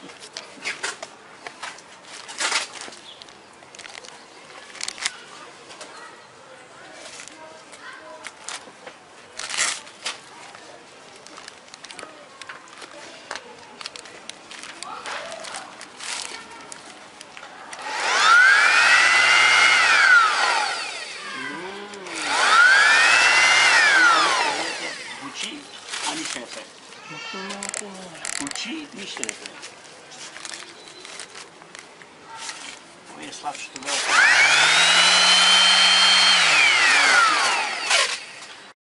Ani šéfe. Učí, víš to je to. To je slabší, to bylo.